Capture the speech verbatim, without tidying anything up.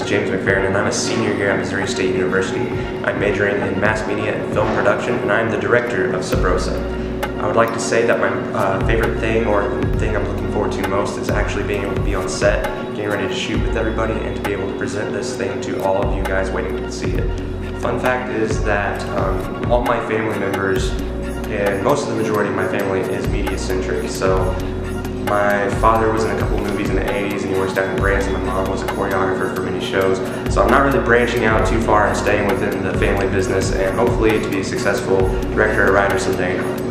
is James McFerron, and I'm a senior here at Missouri State University. I'm majoring in mass media and film production, and I'm the director of Rosa. I would like to say that my uh, favorite thing, or the thing I'm looking forward to most, is actually being able to be on set, getting ready to shoot with everybody, and to be able to present this thing to all of you guys waiting to see it. Fun fact is that um, all my family members, and most of the majority of my family, is media-centric. So my father was in a couple movies in the eighties, and he works down in Branson. My mom was a choreographer for many shows. So I'm not really branching out too far and staying within the family business, and hopefully to be a successful director or writer someday.